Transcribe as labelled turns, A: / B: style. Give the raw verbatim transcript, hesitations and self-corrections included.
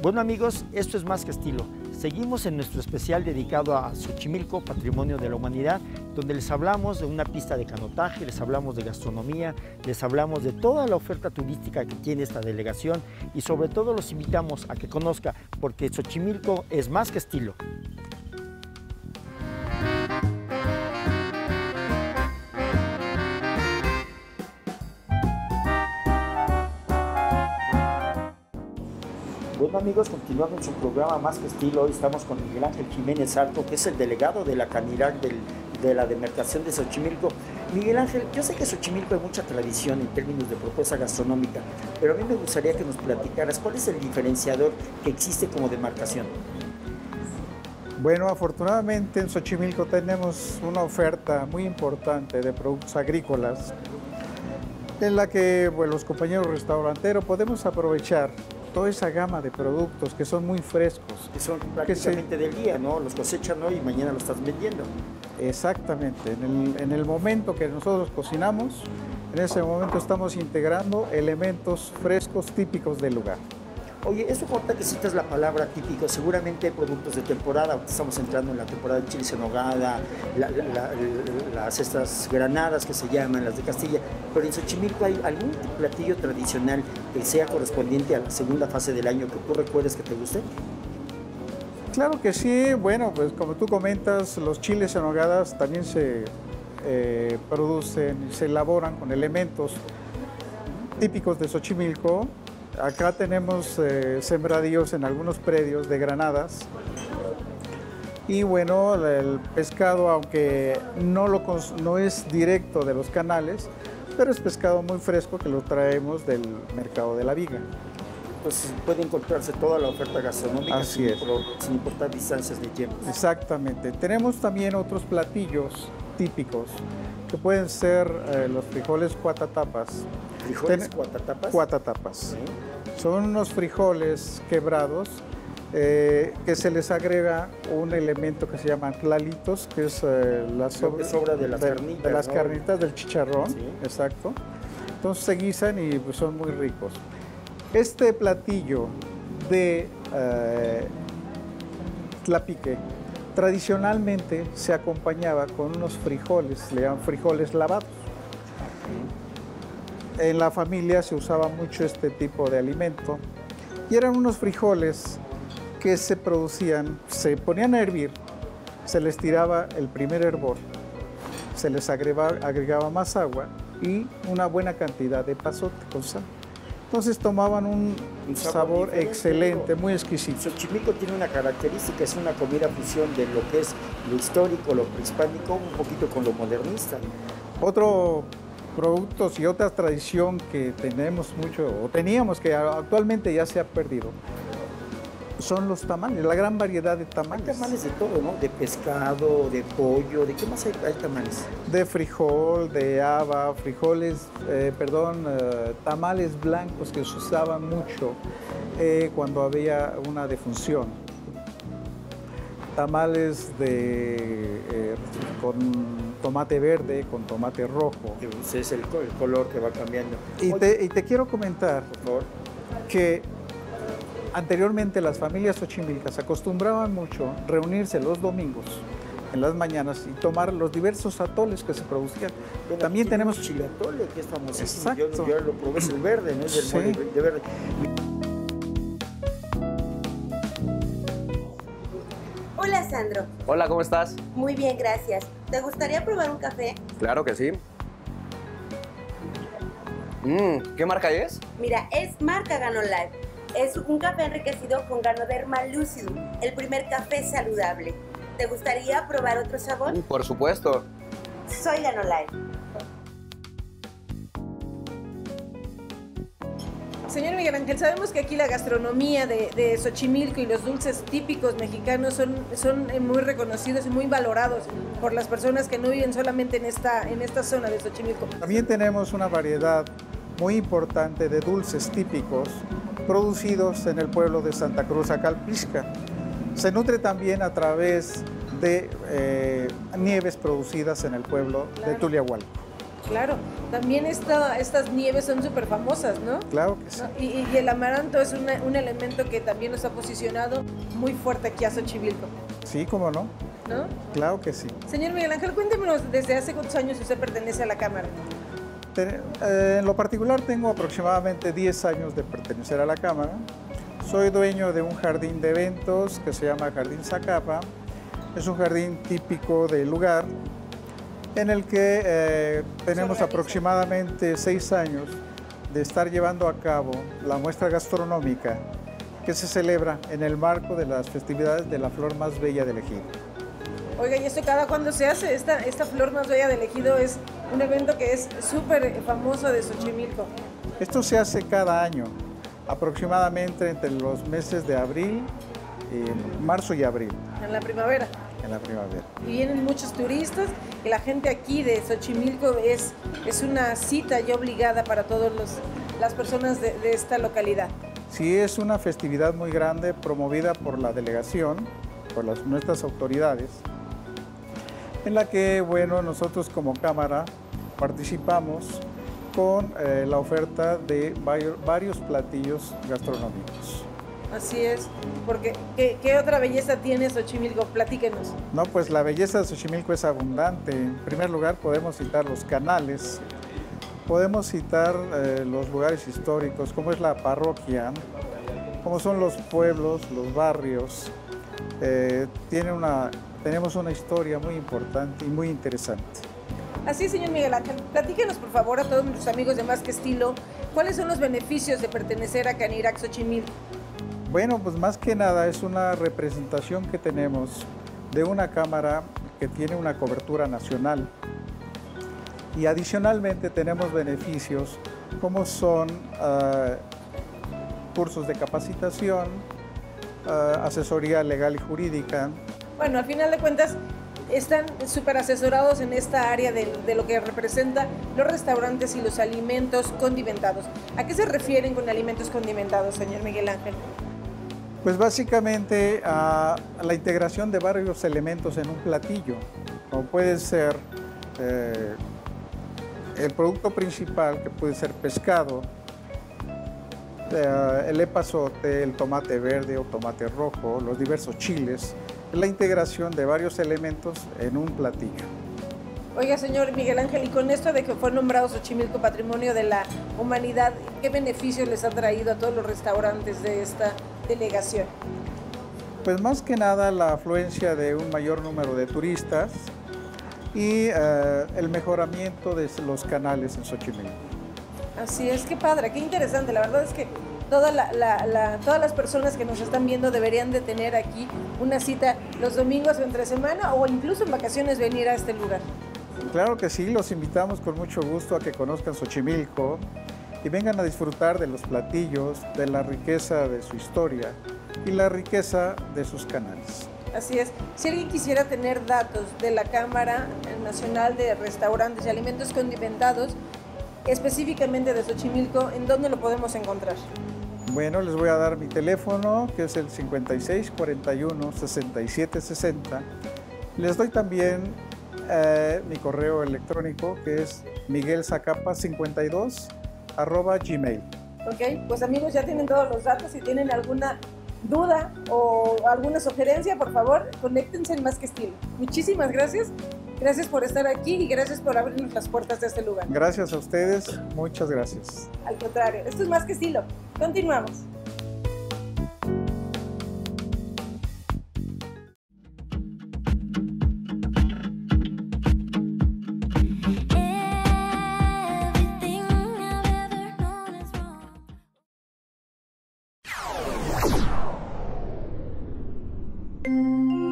A: Bueno amigos, esto es Más que Estilo. Seguimos en nuestro especial dedicado a Xochimilco, Patrimonio de la Humanidad, donde les hablamos de una pista de canotaje, les hablamos de gastronomía, les hablamos de toda la oferta turística que tiene esta delegación y sobre todo los invitamos a que conozca, porque Xochimilco es más que estilo. Bueno amigos, continuando en su programa Más que Estilo, hoy estamos con Miguel Ángel Jiménez Arco, que es el delegado de la Canirac del, de la demarcación de Xochimilco. Miguel Ángel, yo sé que Xochimilco hay mucha tradición en términos de propuesta gastronómica, pero a mí me gustaría que nos platicaras cuál es el diferenciador que existe como demarcación.
B: Bueno, afortunadamente en Xochimilco tenemos una oferta muy importante de productos agrícolas en la que bueno, los compañeros restauranteros podemos aprovechar toda esa gama de productos que son muy frescos.
A: Que son prácticamente que se... del día, ¿no? Los cosechan hoy y mañana los estás vendiendo.
B: Exactamente. En el, en el momento que nosotros cocinamos, en ese momento estamos integrando elementos frescos típicos del lugar.
A: Oye, eso corta que citas la palabra típico, seguramente hay productos de temporada, estamos entrando en la temporada de chiles en nogada, la, la, la, las estas granadas que se llaman, las de Castilla, pero en Xochimilco hay algún platillo tradicional que sea correspondiente a la segunda fase del año que tú recuerdes que te guste.
B: Claro que sí, bueno, pues como tú comentas, los chiles en nogadas también se eh, producen, se elaboran con elementos típicos de Xochimilco. Acá tenemos eh, sembradíos en algunos predios de granadas y bueno, el pescado, aunque no, lo no es directo de los canales, pero es pescado muy fresco que lo traemos del mercado de la Viga.
A: Pues puede encontrarse toda la oferta gastronómica.
B: Así
A: sin,
B: es.
A: sin importar distancias de tiempo.
B: Exactamente. Tenemos también otros platillos típicos que pueden ser eh, los frijoles cuatatapas.
A: ¿Frijoles Ten... cuatatapas?
B: Cuatatapas.
A: ¿Sí?
B: Son unos frijoles quebrados eh, que se les agrega un elemento que se llama tlalitos, que es eh, la sobra,
A: que sobra de las
B: de,
A: carnitas,
B: de las
A: ¿no?
B: carnitas del chicharrón.
A: Sí.
B: Exacto. Entonces se guisan y pues, son muy ricos. Este platillo de eh, tlapique tradicionalmente se acompañaba con unos frijoles, le llaman frijoles lavados. En la familia se usaba mucho este tipo de alimento y eran unos frijoles que se producían, se ponían a hervir, se les tiraba el primer hervor, se les agregaba, agregaba más agua y una buena cantidad de pasote con sal. Entonces tomaban un, un sabor, sabor excelente, muy exquisito.
A: Xochimilco tiene una característica, es una comida fusión de lo que es lo histórico, lo prehispánico, un poquito con lo modernista.
B: Otro productos y otra tradición que tenemos mucho, o teníamos, que actualmente ya se ha perdido, son los tamales, la gran variedad de tamales.
A: Hay tamales de todo, ¿no? De pescado, de pollo, ¿de qué más hay, hay tamales?
B: De frijol, de haba, frijoles, eh, perdón, eh, tamales blancos que se usaban mucho eh, cuando había una defunción. Tamales de, eh, con tomate verde, con tomate rojo.
A: Ese es el, el color que va cambiando.
B: Y te, y te quiero comentar,
A: por favor,
B: que anteriormente las familias xochimilcas acostumbraban mucho reunirse los domingos en las mañanas y tomar los diversos atoles que se producían.
A: Bueno,
B: también tenemos
A: chile atole, que es famosísimo.
B: Exacto.
A: Yo, yo lo probé, es el verde, ¿no? Es el
B: sí.
A: mole de verde.
C: Hola, Sandro.
D: Hola, ¿cómo estás?
C: Muy bien, gracias. ¿Te gustaría probar un café?
D: Claro que sí. Mm, ¿qué marca es?
C: Mira, es marca Ganolife. Es un café enriquecido con Ganoderma Lucidum, el primer café saludable. ¿Te gustaría probar otro sabor?
D: Por supuesto.
C: Soy Ganolife.
E: Señor Miguel Ángel, sabemos que aquí la gastronomía de, de Xochimilco y los dulces típicos mexicanos son, son muy reconocidos y muy valorados por las personas que no viven solamente en esta, en esta zona de Xochimilco.
B: También tenemos una variedad muy importante de dulces típicos producidos en el pueblo de Santa Cruz Acalpixca. Se nutre también a través de eh, nieves producidas en el pueblo de Tuliahualco.
E: Claro, también esta, estas nieves son súper famosas, ¿no?
B: Claro que sí.
E: ¿No? Y, y el amaranto es una, un elemento que también nos ha posicionado muy fuerte aquí a Xochimilco,
B: Sí, cómo no.
E: ¿no?
B: Claro que sí.
E: Señor Miguel Ángel, cuéntenos, ¿desde hace cuántos años usted pertenece a la Cámara?
B: Te- eh, en lo particular tengo aproximadamente diez años de pertenecer a la Cámara. Soy dueño de un jardín de eventos que se llama Jardín Zacapa. Es un jardín típico del lugar en el que eh, tenemos
E: organiza.
B: aproximadamente seis años de estar llevando a cabo la muestra gastronómica que se celebra en el marco de las festividades de la flor más bella del Ejido.
E: Oiga, ¿y esto cada cuándo se hace? Esta, esta flor más bella del Ejido es un evento que es súper famoso de Xochimilco.
B: Esto se hace cada año, aproximadamente entre los meses de abril, eh, marzo y abril,
E: En la primavera.
B: en la primavera.
E: Y vienen muchos turistas y la gente aquí de Xochimilco es, es una cita ya obligada para todas las personas de, de esta localidad.
B: Sí, es una festividad muy grande promovida por la delegación, por las, nuestras autoridades, en la que, bueno, nosotros como Cámara participamos con eh, la oferta de varios, varios platillos gastronómicos.
E: Así es, porque ¿qué, qué otra belleza tiene Xochimilco? Platíquenos.
B: No, pues la belleza de Xochimilco es abundante. En primer lugar podemos citar los canales, podemos citar eh, los lugares históricos, como es la parroquia, como son los pueblos, los barrios. Eh, tiene una, tenemos una historia muy importante y muy interesante.
E: Así es, señor Miguel Ángel, platíquenos por favor a todos nuestros amigos de Más que Estilo, ¿cuáles son los beneficios de pertenecer a Canirac Xochimilco?
B: Bueno, pues más que nada es una representación que tenemos de una cámara que tiene una cobertura nacional y adicionalmente tenemos beneficios como son uh, cursos de capacitación, uh, asesoría legal y jurídica.
E: Bueno, al final de cuentas están súper asesorados en esta área de, de lo que representa los restaurantes y los alimentos condimentados. ¿A qué se refieren con alimentos condimentados, señor Miguel Ángel?
B: Pues básicamente a, a la integración de varios elementos en un platillo, como puede ser eh, el producto principal, que puede ser pescado, eh, el epazote, el tomate verde o tomate rojo, los diversos chiles, la integración de varios elementos en un platillo.
E: Oiga, señor Miguel Ángel, y con esto de que fue nombrado Xochimilco Patrimonio de la Humanidad, ¿qué beneficios les ha traído a todos los restaurantes de esta delegación?
B: Pues más que nada la afluencia de un mayor número de turistas y eh, el mejoramiento de los canales en Xochimilco.
E: Así es, qué padre, qué interesante. La verdad es que toda la, la, la, todas las personas que nos están viendo deberían de tener aquí una cita los domingos o entre semana o incluso en vacaciones venir a este lugar.
B: Claro que sí, los invitamos con mucho gusto a que conozcan Xochimilco y vengan a disfrutar de los platillos, de la riqueza de su historia y la riqueza de sus canales.
E: Así es. Si alguien quisiera tener datos de la Cámara Nacional de Restaurantes y Alimentos Condimentados, específicamente de Xochimilco, ¿en dónde lo podemos encontrar?
B: Bueno, les voy a dar mi teléfono, que es el cincuenta y seis cuarenta y uno sesenta y siete sesenta. Les doy también eh, mi correo electrónico, que es miguelzacapa cincuenta y dos arroba gmail.
E: Ok, pues amigos, ya tienen todos los datos. Si tienen alguna duda o alguna sugerencia, por favor, conéctense en Más que Estilo. Muchísimas gracias. Gracias por estar aquí y gracias por abrirnos las puertas de este lugar.
B: Gracias a ustedes, muchas gracias.
E: Al contrario, esto es Más que Estilo. Continuamos.
F: Everything I've ever known is wrong.